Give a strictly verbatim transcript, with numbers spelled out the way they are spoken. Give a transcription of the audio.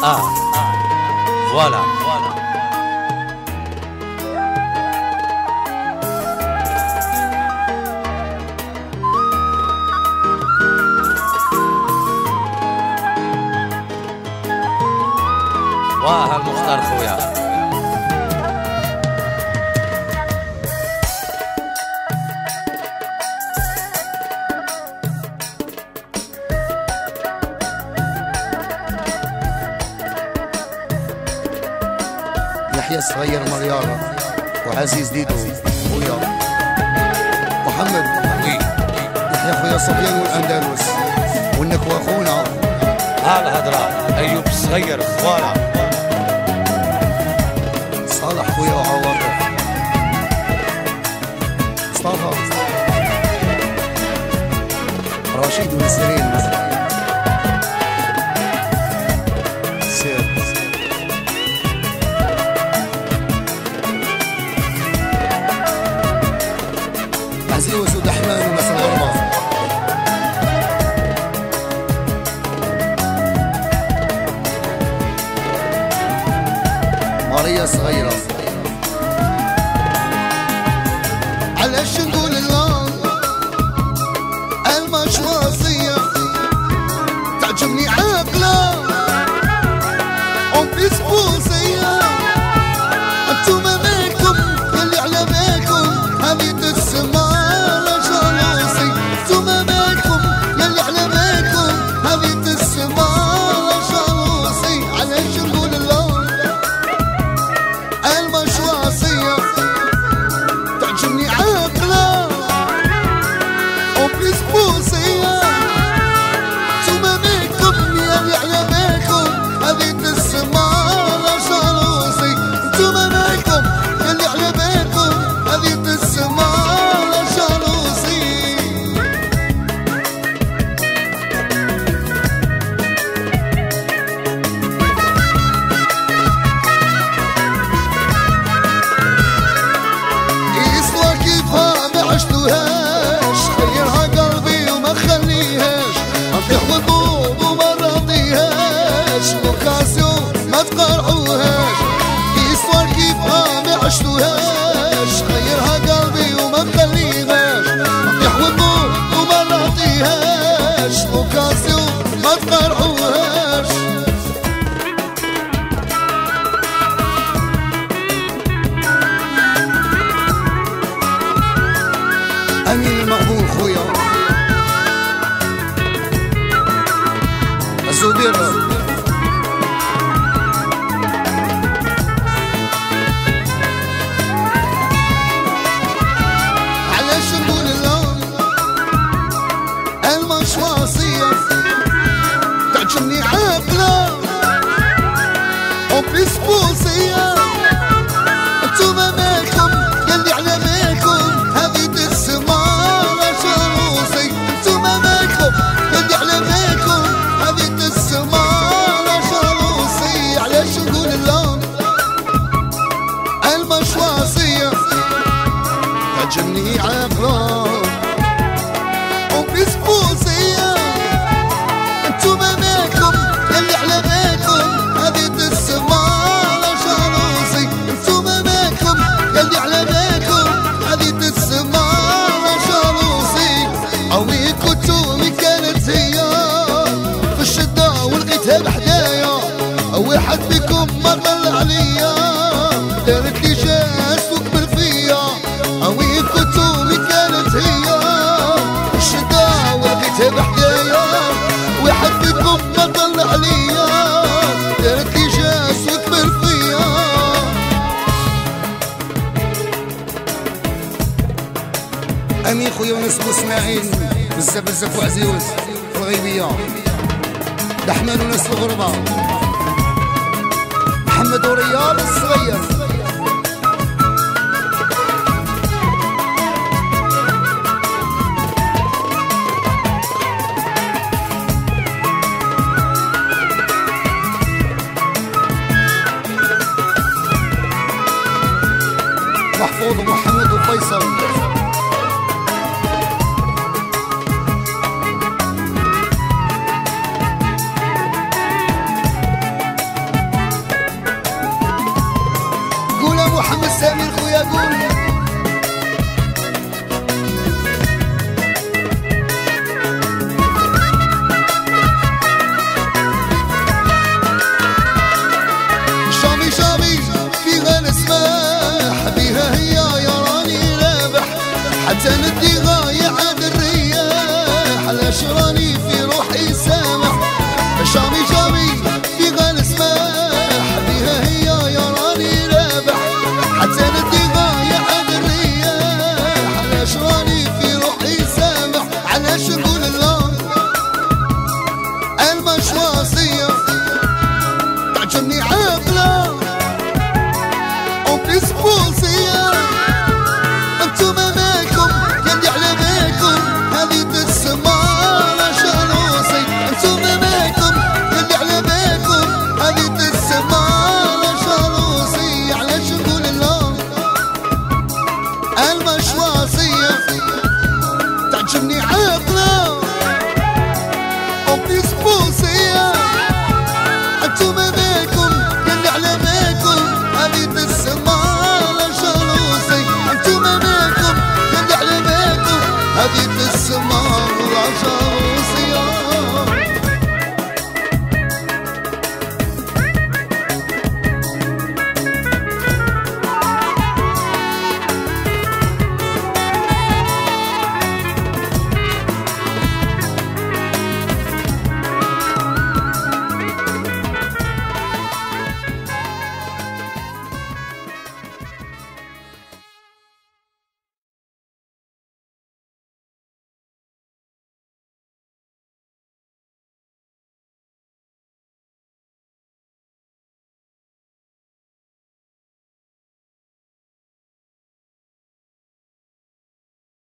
اه فوالا واه المختار خويا. يحيى الصغير مريارة وعزيز ديدو خويا محمد يحيى خويا صبيان والأندلس والنكوى خونا هالهضرة أيوب الصغير فوالا صالح خويا وعواطف مصطفى رشيد ونسرين سير عزيز ودحمان وناس الغربة ماريا صغيرة علاش نقول الله المشواصية تعجبني عاقلة أم بيسبوسية انتوما مالكم يلي على بالكم هذه السما عشتوهاش غيرها قلبي وما نخليهاش يحوى النور وما نعطيهاش اوكازيو ما تقرعوهاش امين المقبول خويا الزبير تعجبني عاقلة وبيسبوسية انتوما مالكم يلي على بالكم هذه السما شروسي انتوما مالكم يلي على بالكم هذه السما شروسي علاش نقول اللون المشواصية تعجبني عاقلة وبيسبوسية انتوما مالكم يلي على بالكم هذه السما شروسي انتوما مالكم يلي على بالكم هذه السما شروسي اوي كنتومي كانت هي في الشدة ولقيتها بحدايا واحد بكم ما طلع عليا دارت لي جاس وكبر فيا اوي كنتومي كانت هي في الشدة ولقيتها بحدايا واحد فيكم ما طلع عليا دارت لي جاس وكبر فيا امين خويا ونسبو اسماعيل بزاف بزاف وعزيز في الغيبية دحمان وناس الغربة محمد وريال الصغير محفوظ ومحمد وفيصل سمير خويا قول شامي شامي فيها نسمح بيها هي يا راني رابح حتى ندي غاية عاد الرياح علاش راني في روحي سامح شامي شامي فيها نسمح بيها هي يا راني رابح حتى ندي غاية عاد الرياح علاش راني في روحي سامح علاش نقول الله المشروع